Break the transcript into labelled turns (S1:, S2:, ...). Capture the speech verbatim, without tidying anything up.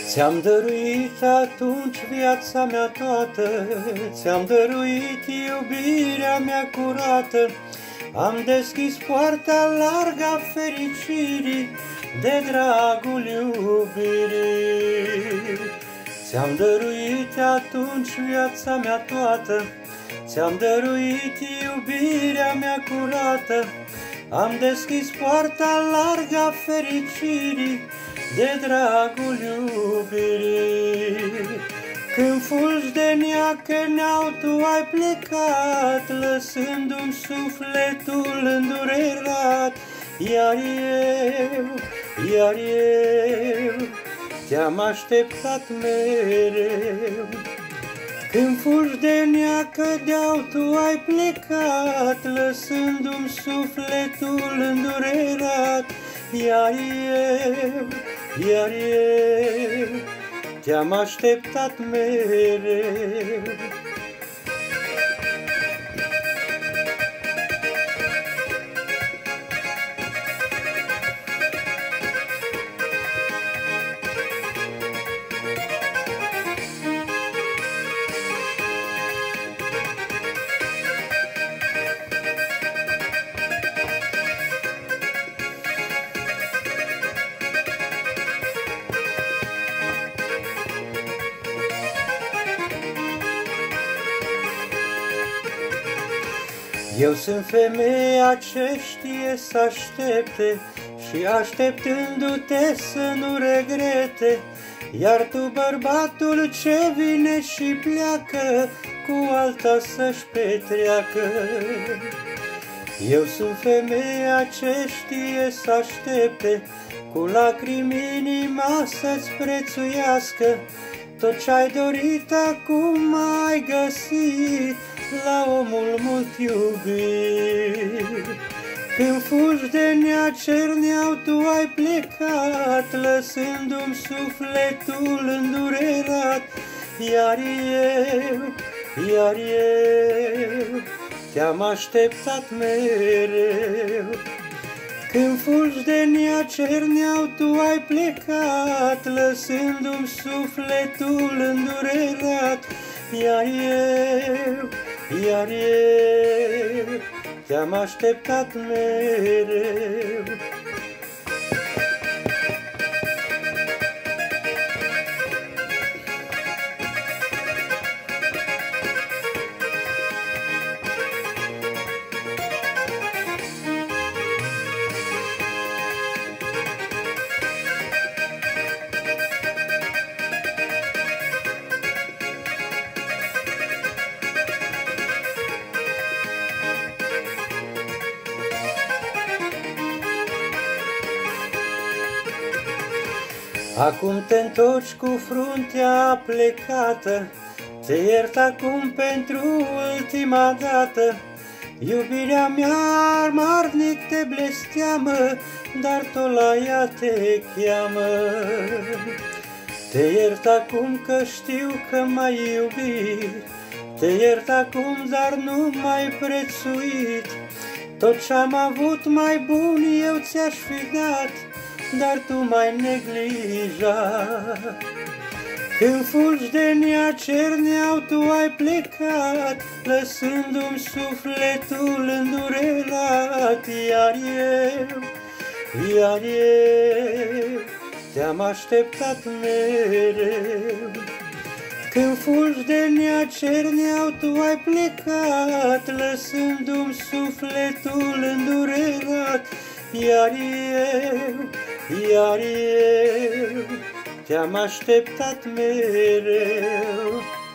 S1: Ți-am dăruit atunci viața mea toată, ți-am dăruit iubirea mea curată, am deschis poarta largă a fericirii de dragul iubirii. Ți-am dăruit atunci viața mea toată, ți-am dăruit iubirea mea curată, am deschis poarta largă a fericirii de dragul iubirii. Când fulgi de neacă neau, tu ai plecat, lăsându-mi sufletul îndurerat. Iar eu, iar eu, te-am așteptat mereu. Când fulgi de neacă deau, tu ai plecat, lăsându-mi sufletul îndurerat. Iar eu, iar eu, te-am așteptat mereu. Eu sunt femeia ce știe să aștepte și așteptându-te să nu regrete, iar tu bărbatul ce vine și pleacă cu alta să-și petreacă. Eu sunt femeia ce știe să aștepte, cu lacrimi inima să-ți prețuiască, tot ce-ai dorit acum ai găsit la omul mult iubit. Când fugi de nea cerneau, tu ai plecat, lăsându-mi sufletul îndurerat. Iar eu, iar eu, te-am așteptat mereu. Când fugi de nea cerneau, tu ai plecat, lăsându-mi sufletul îndurerat. Iar eu, iar eu, te-am așteptat mereu. Acum te întorci cu fruntea plecată, te iert acum pentru ultima dată. Iubirea mea marnic te blesteamă, dar tot la ea te cheamă. Te iert acum că știu că m-ai iubit, te iert acum, dar nu m-ai prețuit. Tot ce-am avut mai bun eu ți-aș fi dat, dar tu m-ai neglijat. Când fugi de nea cerneau, tu ai plecat, lăsându-mi sufletul îndurerat. Iar eu, iar eu, te-am așteptat mereu. Când fugi de nea cerneau, tu ai plecat, lăsându-mi sufletul îndurerat. Iar eu, iar eu, te-am așteptat mereu.